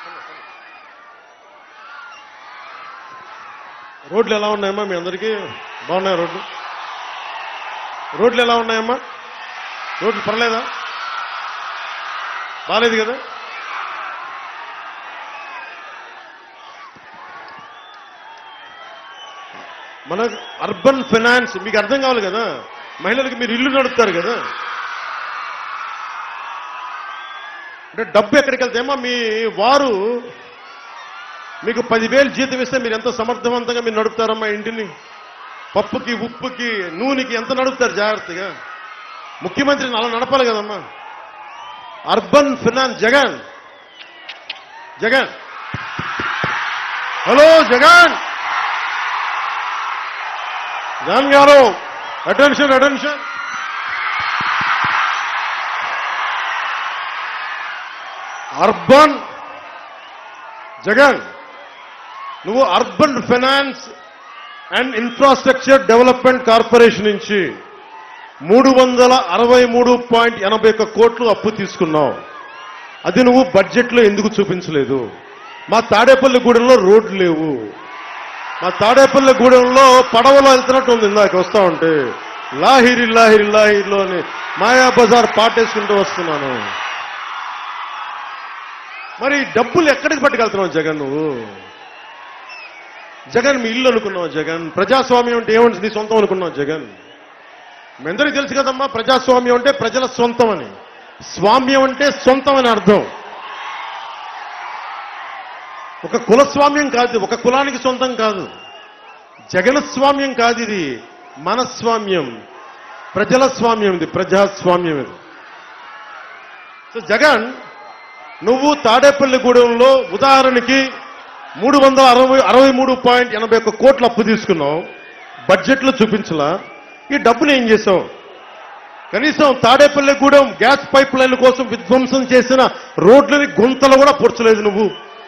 రోడ్లు ఎలా ఉన్నాయమ్మా మీ అందరికీ? బాగున్నాయా రోడ్లు? రోడ్లు ఎలా ఉన్నాయమ్మా? రోడ్లు పర్లేదా? బాలేదు కదా? మన అర్బన్ ఫైనాన్స్ మీకు అర్థం కావాలి కదా. మహిళలకు మీరు ఇల్లు నడుపుతారు కదా. అంటే డబ్బు ఎక్కడికి వెళ్తాయమ్మా? మీ వారు మీకు 10,000 జీతం ఇస్తే మీరు ఎంత సమర్థవంతంగా మీరు నడుపుతారమ్మా ఇంటిని? పప్పుకి, ఉప్పుకి, నూనెకి ఎంత నడుపుతారు జాగ్రత్తగా? ముఖ్యమంత్రిని అలా నడపాలి కదమ్మా. Urban finance Jagan. Jagan hello Jagan. Jagan garu attention attention. Urban Jagan నువ్వు urban finance and infrastructure development corporation నుంచి 363.81 కోట్లు అప్పు తీసుకున్నావు. అది నువ్వు బడ్జెట్లో ఎందుకు చూపించలేదు? మా తాడేపల్లిగూడెంలో రోడ్లు లేవు. మా తాడేపల్లిగూడెంలో పడవలో వెళ్తున్నట్టు ఉంది ఇందాక వస్తా ఉంటే. లాహిరి లాహిరి లాహిరిలో అని మాయా బజార్ పాటేసుకుంటూ వస్తున్నాను. మరి డబ్బులు ఎక్కడికి పట్టుకెళ్తున్నావు జగన్ నువ్వు? జగన్ మీ ఇల్లు అనుకున్నావు జగన్. ప్రజాస్వామ్యం అంటే ఏమంటే నీ సొంతం అనుకున్నావు జగన్. మీ అందరికీ తెలుసు కదమ్మా, ప్రజాస్వామ్యం అంటే ప్రజల సొంతం అని. స్వామ్యం అంటే సొంతం అని అర్థం. ఒక కులస్వామ్యం కాదు, ఒక కులానికి సొంతం కాదు. జగన్ స్వామ్యం కాదు, ఇది మనస్వామ్యం, ప్రజల స్వామ్యం, ఇది ప్రజాస్వామ్యం. ఇది సో జగన్ నువ్వు తాడేపల్లిగూడెంలో ఉదాహరణకి 363.81 కోట్ల అప్పు తీసుకున్నావు. బడ్జెట్లో చూపించలా. ఈ డబ్బులు ఏం చేసావు? కనీసం తాడేపల్లిగూడెం గ్యాస్ పైప్ లైన్ల కోసం విధ్వంసం చేసిన రోడ్లని గుంతలు కూడా పొడ్చలేదు నువ్వు.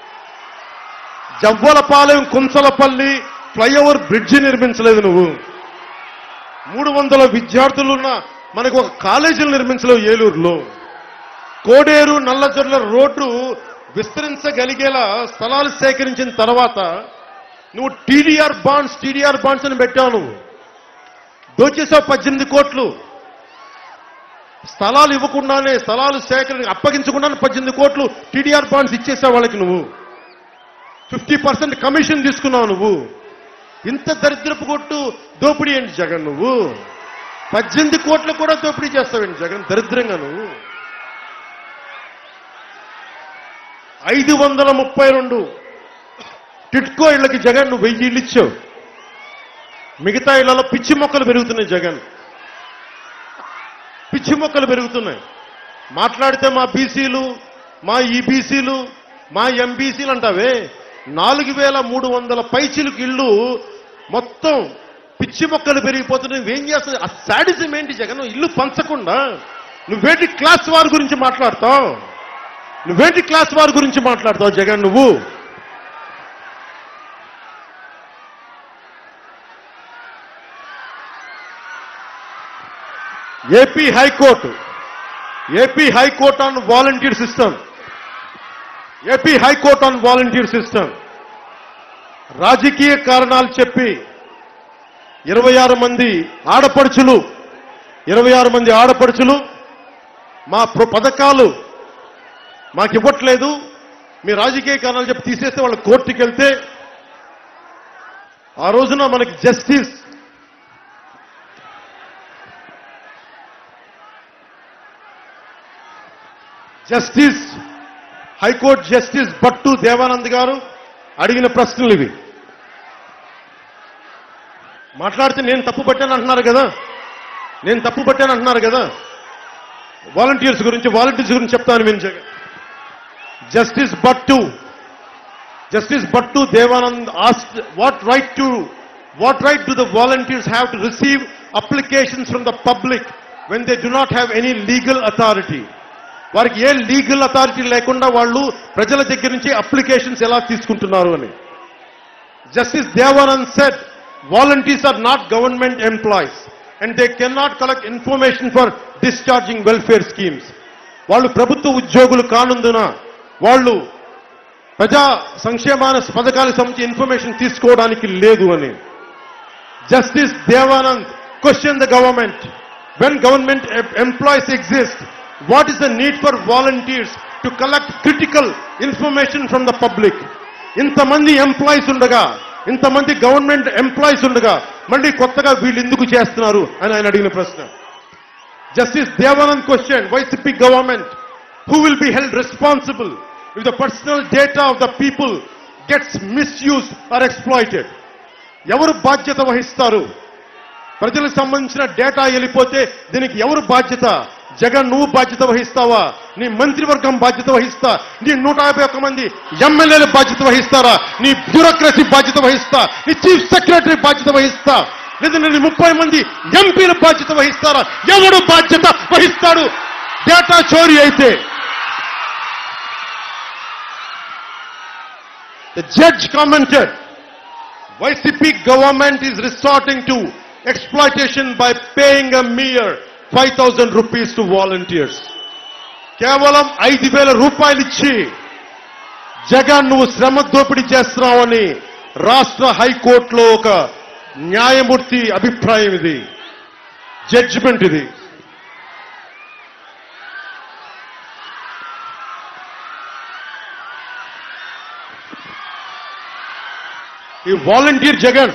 జవ్వలపాలెం కుంచలపల్లి ఫ్లైఓవర్ బ్రిడ్జి నిర్మించలేదు నువ్వు. 300 విద్యార్థులున్న మనకు ఒక కాలేజీలు నిర్మించలేవు ఏలూరులో. కోడేరు నల్లజొర్ల రోడ్డు విస్తరించగలిగేలా స్థలాలు సేకరించిన తర్వాత నువ్వు టీడీఆర్ బాండ్స్ అని పెట్టావు. నువ్వు దోచేసావు 18 కోట్లు. స్థలాలు ఇవ్వకుండానే, స్థలాలు అప్పగించకుండానే 18 కోట్లు టీడీఆర్ బాండ్స్ ఇచ్చేసావు వాళ్ళకి. నువ్వు 50% కమిషన్ తీసుకున్నావు. నువ్వు ఇంత దరిద్రపు కొట్టు దోపిడీ ఏంటి జగన్? నువ్వు 18 కోట్లు కూడా దోపిడీ చేస్తావేంటి జగన్? దరిద్రంగా నువ్వు 532 టిట్కో ఇళ్లకి జగన్ నువ్వు 1000 ఇళ్ళు ఇచ్చావు. మిగతా ఇళ్లలో పిచ్చి మొక్కలు పెరుగుతున్నాయి జగన్. పిచ్చి మొక్కలు పెరుగుతున్నాయి. మాట్లాడితే మా బీసీలు, మా ఈబీసీలు, మా ఎంబీసీలు అంటావే. 4300 పైచిలకు ఇళ్ళు మొత్తం పిచ్చి మొక్కలు పెరిగిపోతున్నాయి. నువ్వేం చేస్తావు? ఆ శాడిజం ఏంటి జగన్? ఇల్లు పంచకుండా నువ్వేంటి క్లాస్ వార్ గురించి మాట్లాడతావు? నువ్వేంటి క్లాస్ వార్ గురించి మాట్లాడతావు జగన్? నువ్వు AP high court on volunteer system. AP high court on volunteer system రాజకీయ కారణాలు చెప్పి 26 మంది ఆడపడుచులు మా పథకాలు మాకు ఇవ్వట్లేదు, మీ రాజకీయ కారణాలు చెప్పి తీసేస్తే వాళ్ళు కోర్టుకి వెళ్తే ఆ రోజున మనకి justice high court justice Bhattu Devanand garu అడిగిన ప్రశ్నలు ఇవి. మాట్లాడితే నేను తప్పు పట్టాను అంటున్నారు కదా. వాలంటీర్స్ గురించి చెప్తాను విని Jagan. Justice Bhattu Devanand asked, what right do the volunteers have to receive applications from the public when they do not have any legal authority? వారికి ఏ లీగల్ అథారిటీ లేకుండా వాళ్ళు ప్రజల దగ్గర నుంచి అప్లికేషన్స్ ఎలా తీసుకుంటున్నారు అని. Justice Devanand said, volunteers are not government employees and they cannot collect information for discharging welfare schemes. వాళ్ళు ప్రభుత్వ ఉద్యోగులు కానందున వాళ్ళు ప్రజా సంక్షేమాన పథకాలకు సంబంధించి ఇన్ఫర్మేషన్ తీసుకోవడానికి లేదు అని. Justice Devanand question the government. When government employees exist, what is the need for volunteers to collect critical information from the public? ఇంతమంది ఎంప్లాయీస్ ఉండగా, ఇంతమంది గవర్నమెంట్ ఎంప్లాయీస్ ఉండగా మళ్ళీ కొత్తగా వీళ్ళు ఎందుకు చేస్తున్నారు అని ఆయన అడిగిన ప్రశ్న. Justice Devanand question YCP government who will be held responsible if the personal data of the people gets misused or exploited? ఎవరు బాధ్యత వహిస్తారు? ప్రజలకు సంబంధించిన డేటా వెళ్ళిపోతే దీనికి ఎవరు బాధ్యత? జగన్ నువ్వు బాధ్యత వహిస్తావా? నీ మంత్రివర్గం బాధ్యత వహిస్తా? నీ 151 మంది ఎమ్మెల్యేలు బాధ్యత వహిస్తారా? నీ బ్యూరోక్రసీ బాధ్యత వహిస్తా? నీ చీఫ్ సెక్రటరీ బాధ్యత వహిస్తా? లేదా నీ 30 మంది ఎంపీలు బాధ్యత వహిస్తారా? ఎవడు బాధ్యత వహిస్తాడు డేటా చోరీ అయితే? The judge commented, YCP government is resorting to exploitation by paying a mere 5,000 rupees to volunteers. కేవలం 5,000 రూపాయలు ఇచ్చి జగన్ నువ్వు శ్రమ దోపిడీ చేస్తున్నావని రాష్ట్ర హైకోర్టులో ఒక న్యాయమూర్తి అభిప్రాయం. ఇది జడ్జిమెంట్. ఇది ఈ వాలంటీర్ జగన్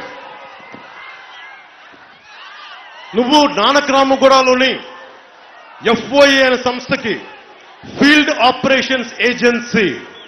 నువ్వు నానక్రామగూడలోని FOA అనే సంస్థకి field operations agency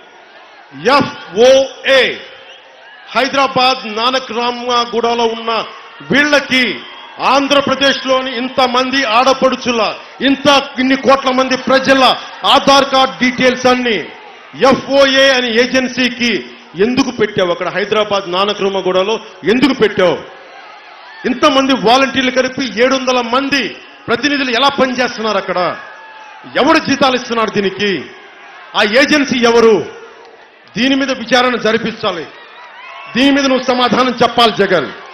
FOA Hyderabad నానక్రామగూడలో ఉన్న వీళ్ళకి ఆంధ్రప్రదేశ్లోని ఇంతమంది ఆడపడుచుల ఇన్ని కోట్ల మంది ప్రజల ఆధార్ కార్డ్ డీటెయిల్స్ అన్ని FOA అనే ఏజెన్సీకి ఎందుకు పెట్టావు? అక్కడ హైదరాబాద్ నానక్రామగూడలో ఎందుకు పెట్టావు? ఇంతమంది వాలంటీర్లు కలిపి 700 మంది ప్రతినిధులు ఎలా పనిచేస్తున్నారు అక్కడ? ఎవరు జీతాలు ఇస్తున్నారు దీనికి? ఆ ఏజెన్సీ ఎవరు? దీని మీద విచారణ జరిపించాలి. దీని మీద నువ్వు సమాధానం చెప్పాలి జగన్.